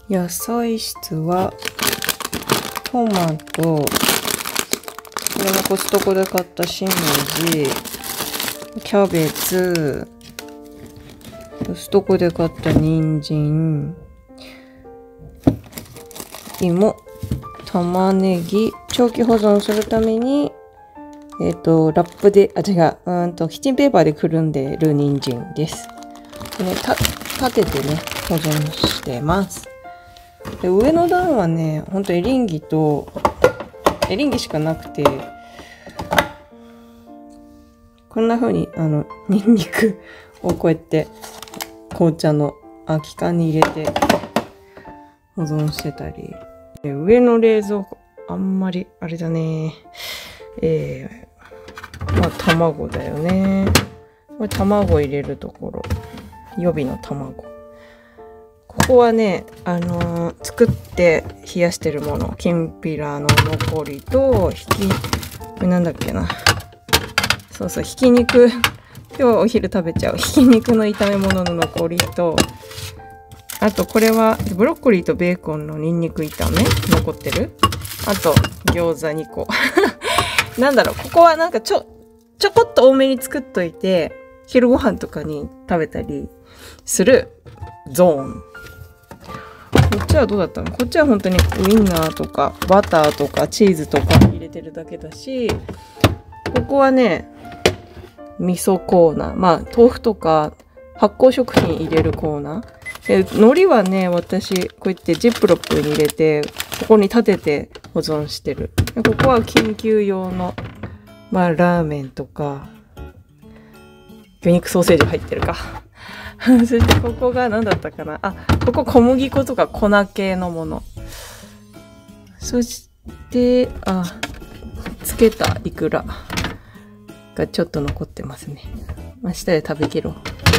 野菜室はトマト、これもコストコで買ったしめじ、キャベツ、コストコで買った人参、芋、玉ねぎ、長期保存するために、ラップで、キッチンペーパーでくるんでる人参です。でね、立ててね、保存してます。で、上の段はね、ほんとエリンギしかなくて、こんな風に、ニンニクをこうやって、紅茶の空き缶に入れて保存してたり。で、上の冷蔵庫、あんまり、あれだね。まあ、卵だよね。これ卵入れるところ。予備の卵。ここはね、作って冷やしてるもの。きんぴらの残りと、これなんだっけな。そうそう、ひき肉。今日お昼食べちゃう。ひき肉の炒め物の残りと、あとこれはブロッコリーとベーコンのニンニク炒め残ってる。あと餃子2個。なんだろう、ここはなんかちょこっと多めに作っといて、昼ご飯とかに食べたりするゾーン。こっちはどうだったの？こっちは本当にウインナーとかバターとかチーズとか入れてるだけだし、ここはね、味噌コーナー。まあ、豆腐とか発酵食品入れるコーナー。で、海苔はね、私、こうやってジップロックに入れて、ここに立てて保存してる。で、ここは緊急用の、まあ、ラーメンとか、魚肉ソーセージ入ってるか。そしてここが何だったかな。あ、ここ小麦粉とか粉系のもの。そして、つけたイクラがちょっと残ってますね。明日で食べきろう。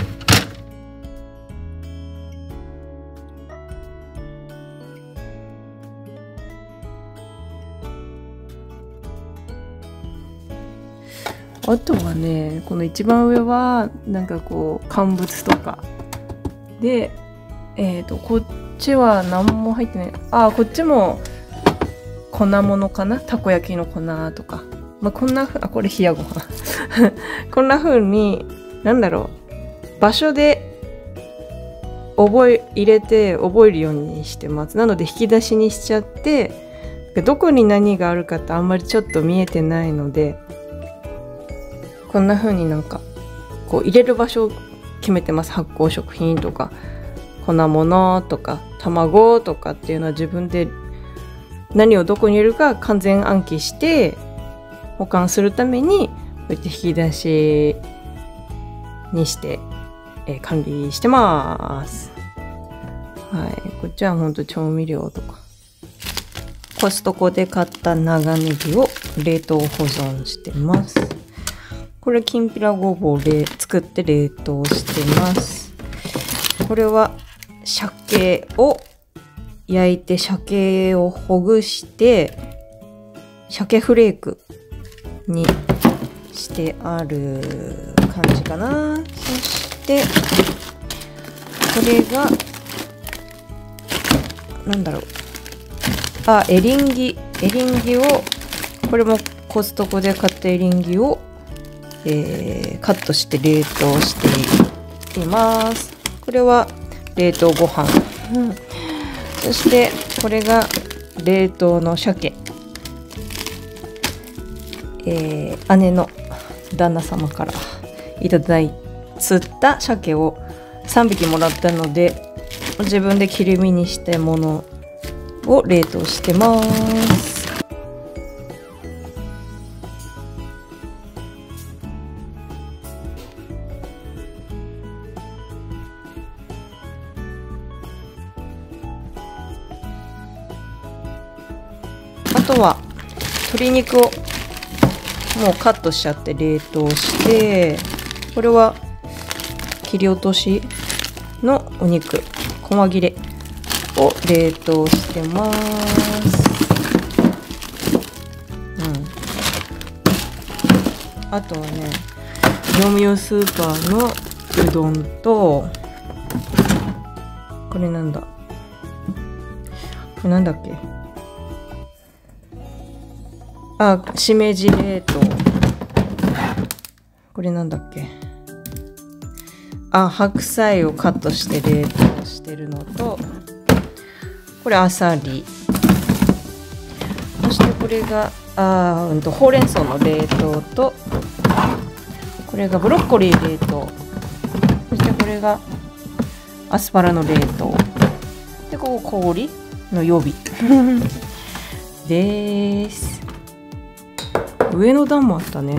あとはね、この一番上は、なんかこう、乾物とか。で、こっちは何も入ってない。こっちも粉物かな？たこ焼きの粉とか。まあ、こんなこれ冷やご飯。こんな風に、なんだろう。場所で入れて覚えるようにしてます。なので引き出しにしちゃって、どこに何があるかってあんまりちょっと見えてないので、こんな風になんか、こう入れる場所を決めてます。発酵食品とか、粉物とか、卵とかっていうのは自分で何をどこに入れるか完全暗記して保管するために、こうやって引き出しにして、管理してます。はい。こっちはほんと調味料とか。コストコで買った長ネギを冷凍保存してます。これきんぴらごぼうで作って冷凍してます。これは鮭を焼いて鮭をほぐして鮭フレークにしてある感じかな。そしてこれがなんだろう。エリンギをこれもコストコで買ったエリンギをカットして冷凍しています。これは冷凍ご飯。そしてこれが冷凍の鮭。姉の旦那様から釣った鮭を3匹もらったので、自分で切り身にしたものを冷凍してます。あとは鶏肉をもうカットしちゃって冷凍して、これは切り落としのお肉細切れを冷凍してます。あとはね、業務用スーパーのうどんと、これなんだ、 れなんだっけ。あ、しめじ冷凍。これなんだっけ。あ、白菜をカットして冷凍してるのと、これあさり。そしてこれがほうれん草の冷凍と、これがブロッコリー冷凍。そしてこれがアスパラの冷凍。で、ここ氷の予備です。上の段もあったね。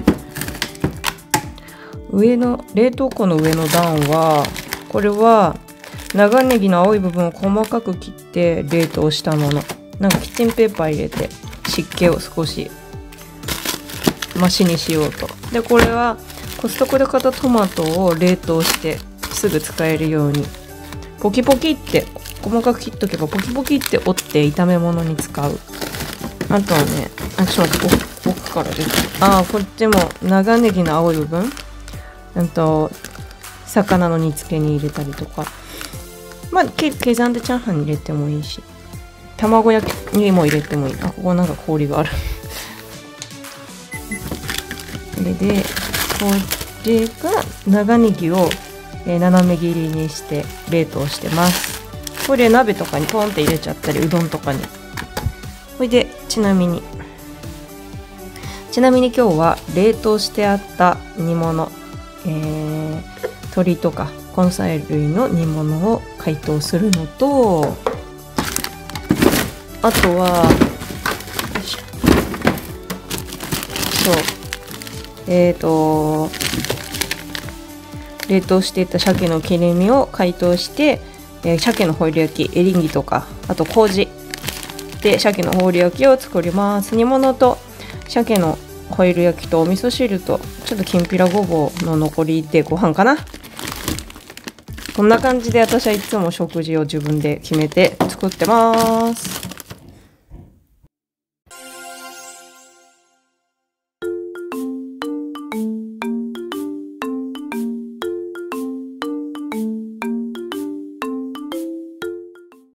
上の冷凍庫の上の段は、これは長ネギの青い部分を細かく切って冷凍したもの。なんかキッチンペーパー入れて湿気を少しマシにしようと。で、これはコストコで買ったトマトを冷凍してすぐ使えるようにポキポキって細かく切っとけばポキポキって折って炒め物に使う。あとはね、ちょっと奥から出て、こっちも長ネギの青い部分、魚の煮付けに入れたりとか、まあ刻んでチャーハンに入れてもいいし、卵焼きにも入れてもいい。ここなんか氷があるこれで、これが長ネギを斜め切りにして冷凍してます。これ鍋とかにポンって入れちゃったり、うどんとかに。これでちなみに今日は冷凍してあった煮物、鶏とか根菜類の煮物を解凍するのと、あとは冷凍していた鮭の切り身を解凍して、鮭のホイル焼き、エリンギとか、あと麹で鮭のホイル焼きを作ります。煮物と鮭のホイル焼きとお味噌汁とちょっときんぴらごぼうの残りでご飯かな。こんな感じで私はいつも食事を自分で決めて作ってます。